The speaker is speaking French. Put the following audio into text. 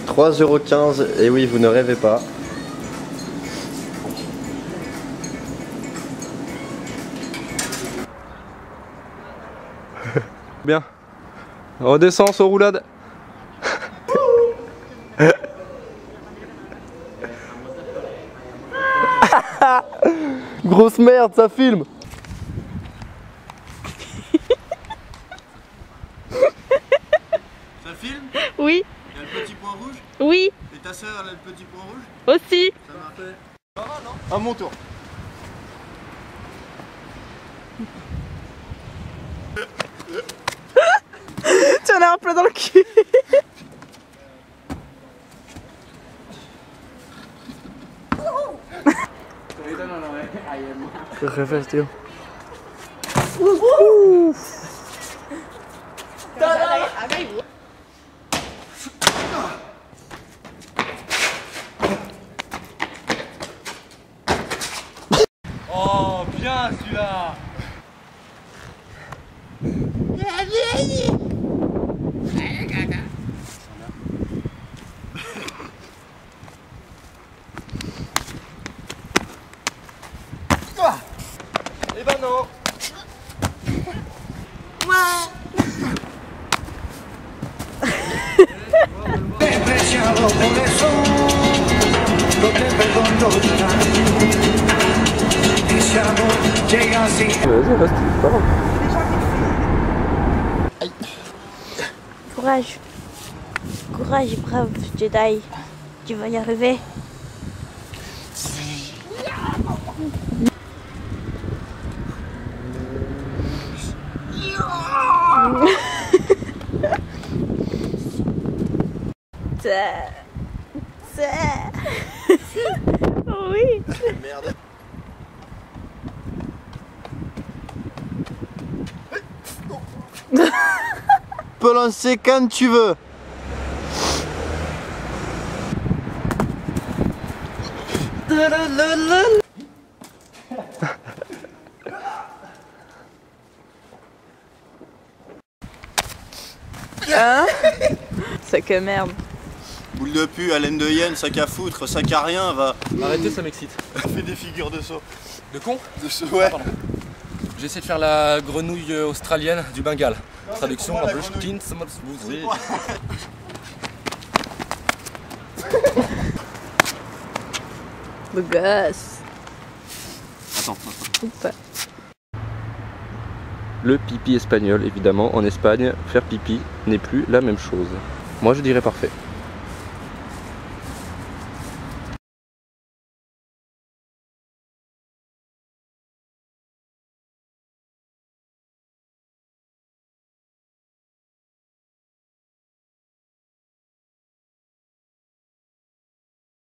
3,15 €. Et oui, vous ne rêvez pas. Bien. Redescends sur roulade. Grosse merde, ça filme. Ça filme? Oui. Il y a le petit point rouge? Oui. Et ta soeur elle a le petit point rouge? Aussi. Ça marche. Ça va non? À mon tour. Tu en as un plein dans le cul. Refais, Théo. Oh bien celui-là. Eh ben non. Vas-y, reste, pas grave. Courage. Courage, brave Jedi. Tu vas y arriver. Oui. Merde. Tu peux lancer quand tu veux. Hein? Ça que merde. Boule de pu, haleine de hyène, sac à foutre, sac à rien, va. Arrêtez, ça m'excite. Fais des figures de saut. De con? De saut, ouais. Pardon. J'essaie de faire la grenouille australienne du Bengale. Traduction, c'est quoi, un la peu grenouille? skin, ça m'a smoothie. Beau gosse. Attends. Ou pas. Le pipi espagnol, évidemment. En Espagne, faire pipi n'est plus la même chose. Moi, je dirais parfait.